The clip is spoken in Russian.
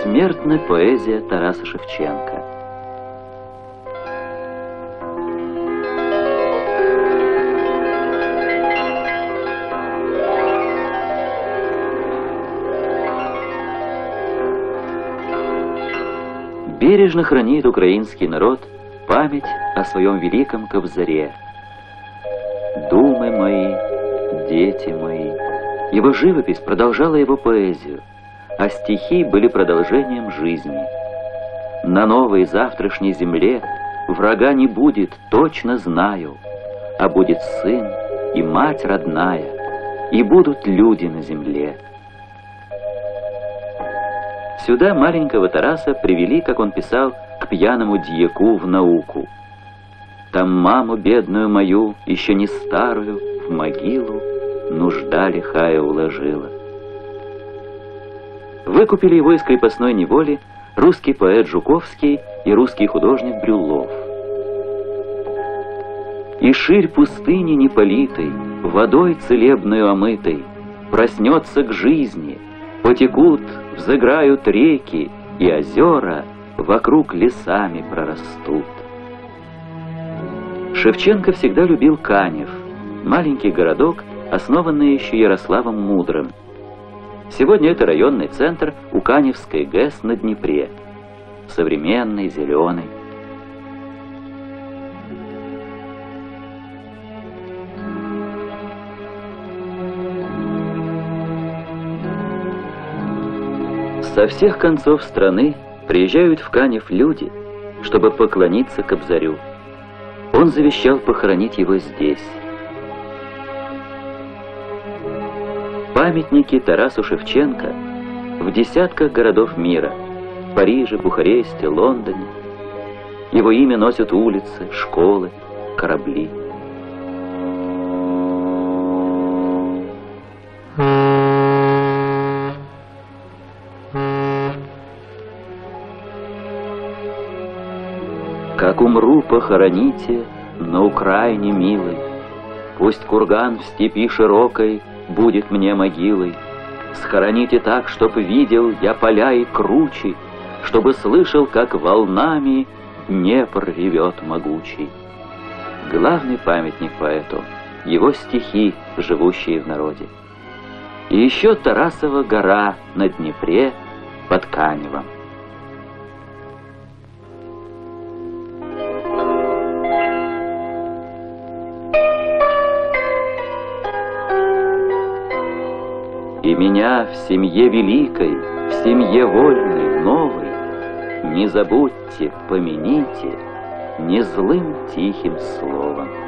Бессмертна поэзия Тараса Шевченко. Бережно хранит украинский народ память о своем великом Кобзаре. Думы мои, дети мои. Его живопись продолжала его поэзию, а стихи были продолжением жизни. На новой завтрашней земле врага не будет, точно знаю, а будет сын и мать родная, и будут люди на земле. Сюда маленького Тараса привели, как он писал, к пьяному дьяку в науку. Там маму бедную мою, еще не старую, в могилу нужда лихая уложила. Выкупили его из крепостной неволи русский поэт Жуковский и русский художник Брюллов. И ширь пустыни неполитой, водой целебную омытой, проснется к жизни, потекут, взыграют реки, и озера вокруг лесами прорастут. Шевченко всегда любил Канев, маленький городок, основанный еще Ярославом Мудрым. Сегодня это районный центр у Каневской ГЭС на Днепре, современный, зеленый. Со всех концов страны приезжают в Канев люди, чтобы поклониться Кобзарю. Он завещал похоронить его здесь. Памятники Тарасу Шевченко в десятках городов мира: Париже, Бухаресте, Лондоне. Его имя носят улицы, школы, корабли. Как умру, похороните на Украине милой, пусть курган в степи широкой будет мне могилой. Схороните так, чтоб видел я поля и кручи, чтобы слышал, как волнами Днепр ревет могучий. Главный памятник поэту — его стихи, живущие в народе. И еще Тарасова гора на Днепре под Каневом. И меня в семье великой, в семье вольной, новой, не забудьте, помяните не злым тихим словом.